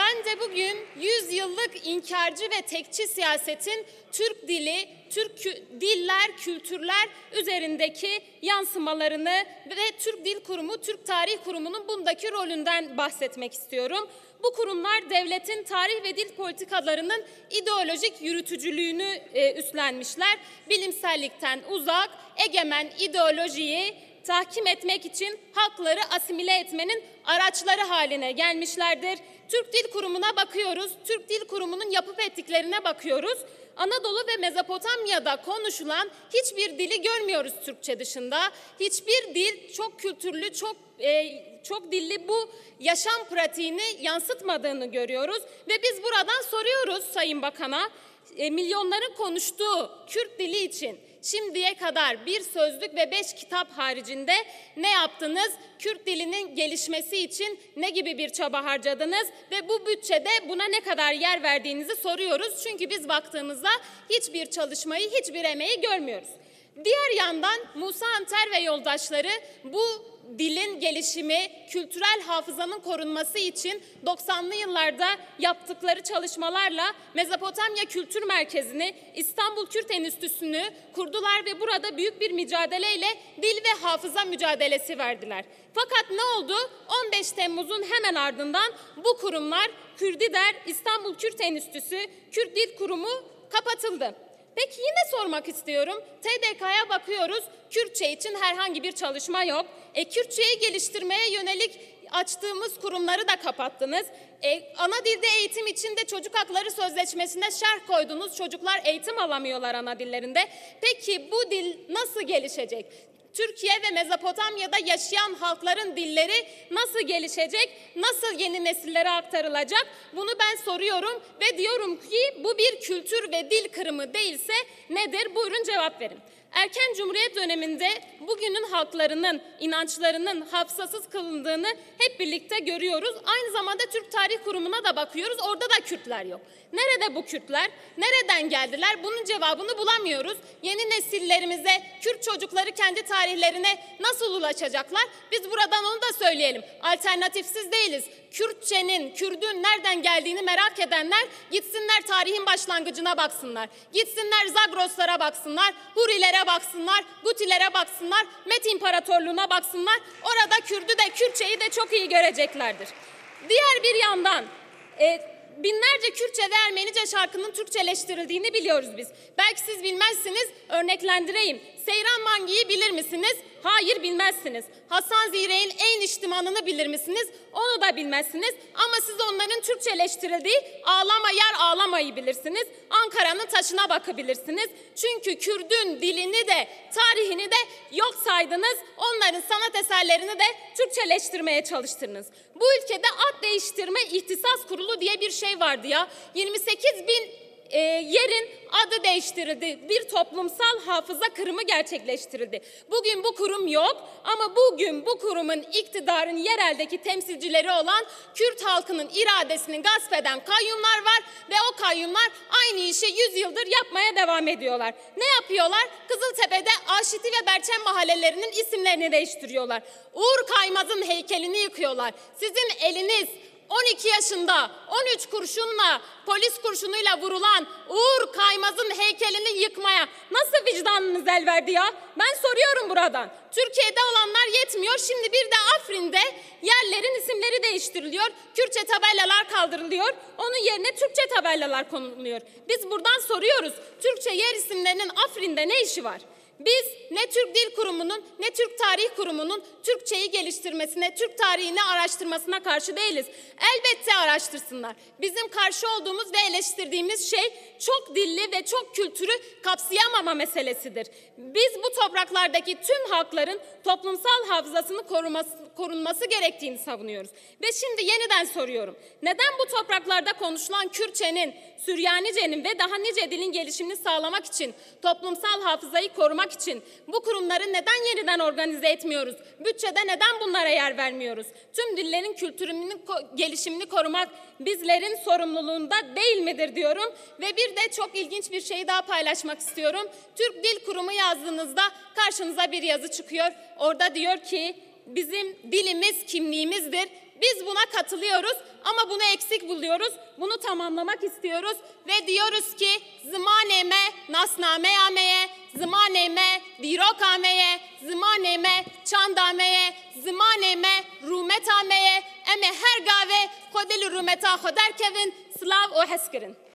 Ben de bugün 100 yıllık inkarcı ve tekçi siyasetin Türk dili, Türk diller, kültürler üzerindeki yansımalarını ve Türk Dil Kurumu, Türk Tarih Kurumu'nun bundaki rolünden bahsetmek istiyorum. Bu kurumlar devletin tarih ve dil politikalarının ideolojik yürütücülüğünü üstlenmişler. Bilimsellikten uzak, egemen ideolojiyi tahkim etmek için halkları asimile etmenin araçları haline gelmişlerdir. Türk Dil Kurumu'na bakıyoruz, Türk Dil Kurumu'nun yapıp ettiklerine bakıyoruz. Anadolu ve Mezopotamya'da konuşulan hiçbir dili görmüyoruz Türkçe dışında. Hiçbir dil çok kültürlü, çok dilli bu yaşam pratiğini yansıtmadığını görüyoruz. Ve biz buradan soruyoruz Sayın Bakan'a, milyonların konuştuğu Kürt dili için şimdiye kadar bir sözlük ve 5 kitap haricinde ne yaptınız? Kürt dilinin gelişmesi için ne gibi bir çaba harcadınız? Ve bu bütçede buna ne kadar yer verdiğinizi soruyoruz. Çünkü biz baktığımızda hiçbir çalışmayı, hiçbir emeği görmüyoruz. Diğer yandan Musa Anter ve yoldaşları bu dilin gelişimi, kültürel hafızanın korunması için 90'lı yıllarda yaptıkları çalışmalarla Mezopotamya Kültür Merkezi'ni, İstanbul Kürt Enstitüsü'nü kurdular ve burada büyük bir mücadeleyle dil ve hafıza mücadelesi verdiler. Fakat ne oldu? 15 Temmuz'un hemen ardından bu kurumlar Kürdider, İstanbul Kürt Enstitüsü, Kürt Dil Kurumu kapatıldı. Peki yine sormak istiyorum. TDK'ya bakıyoruz. Kürtçe için herhangi bir çalışma yok. Kürtçeyi geliştirmeye yönelik açtığımız kurumları da kapattınız. Ana dilde eğitim için de Çocuk Hakları Sözleşmesi'ne şerh koydunuz. Çocuklar eğitim alamıyorlar ana dillerinde. Peki bu dil nasıl gelişecek? Türkiye ve Mezopotamya'da yaşayan halkların dilleri nasıl gelişecek, nasıl yeni nesillere aktarılacak? Bunu ben soruyorum ve diyorum ki bu bir kültür ve dil kırımı değilse nedir? Buyurun cevap verin. Erken Cumhuriyet döneminde bugünün halklarının, inançlarının hafızasız kılındığını hep birlikte görüyoruz. Aynı zamanda Türk Tarih Kurumu'na da bakıyoruz. Orada da Kürtler yok. Nerede bu Kürtler? Nereden geldiler? Bunun cevabını bulamıyoruz. Yeni nesillerimize, Kürt çocukları kendi tarihlerine nasıl ulaşacaklar? Biz buradan onu da söyleyelim. Alternatifsiz değiliz. Kürtçenin, Kürdün nereden geldiğini merak edenler gitsinler tarihin başlangıcına baksınlar. Gitsinler Zagroslara baksınlar, Hurilere baksınlar, Gutilere baksınlar, Met İmparatorluğu'na baksınlar. Orada Kürdü de Kürtçeyi de çok iyi göreceklerdir. Diğer bir yandan binlerce Kürtçe ve Ermenice şarkının Türkçeleştirildiğini biliyoruz biz. Belki siz bilmezsiniz, örneklendireyim. Seyran Mangi'yi bilir misiniz? Hayır, bilmezsiniz. Hasan Zire'nin En İçtimanı'nı bilir misiniz? Onu da bilmezsiniz. Ama siz onların Türkçeleştirildiği Ağlama Yar Ağlamayı bilirsiniz. Ankara'nın taşına bakabilirsiniz. Çünkü Kürdün dilini de tarihini de yok saydınız. Onların sanat eserlerini de Türkçeleştirmeye çalıştınız. Bu ülkede ad değiştirme ihtisas kurulu diye bir şey vardı ya. 28.000 yerin adı değiştirildi. Bir toplumsal hafıza kırımı gerçekleştirildi. Bugün bu kurum yok ama bugün bu kurumun iktidarın yereldeki temsilcileri olan Kürt halkının iradesini gasp eden kayyumlar var ve o kayyumlar aynı işi 100 yıldır yapmaya devam ediyorlar. Ne yapıyorlar? Kızıltepe'de Aşiti ve Berçem mahallelerinin isimlerini değiştiriyorlar. Uğur Kaymaz'ın heykelini yıkıyorlar. Sizin eliniz 12 yaşında 13 kurşunla, polis kurşunuyla vurulan Uğur Kaymaz'ın heykelini yıkmaya nasıl vicdanınız el verdi ya? Ben soruyorum buradan. Türkiye'de olanlar yetmiyor. Şimdi bir de Afrin'de yerlerin isimleri değiştiriliyor. Kürtçe tabelalar kaldırılıyor. Onun yerine Türkçe tabelalar konuluyor. Biz buradan soruyoruz. Türkçe yer isimlerinin Afrin'de ne işi var? Biz ne Türk Dil Kurumu'nun ne Türk Tarih Kurumu'nun Türkçeyi geliştirmesine, Türk tarihini araştırmasına karşı değiliz. Elbette araştırsınlar. Bizim karşı olduğumuz ve eleştirdiğimiz şey çok dilli ve çok kültürü kapsayamama meselesidir. Biz bu topraklardaki tüm halkların toplumsal hafızasını korunması gerektiğini savunuyoruz. Ve şimdi yeniden soruyorum. Neden bu topraklarda konuşulan Kürtçenin, Süryanice'nin ve daha nice dilin gelişimini sağlamak için, toplumsal hafızayı korumak için bu kurumları neden yeniden organize etmiyoruz? Bütçede neden bunlara yer vermiyoruz? Tüm dillerin kültürünün gelişimini korumak bizlerin sorumluluğunda değil midir diyorum. Ve bir de çok ilginç bir şeyi daha paylaşmak istiyorum. Türk Dil Kurumu yazdığınızda karşınıza bir yazı çıkıyor. Orada diyor ki bizim dilimiz kimliğimizdir. Biz buna katılıyoruz ama bunu eksik buluyoruz. Bunu tamamlamak istiyoruz ve diyoruz ki zamaneme nasnameyameye, zamaneme dirokameye, zamaneme çandameye, zamaneme rumetameye, eme her gave kodeli rumeta khodar kevin slav o heskirin.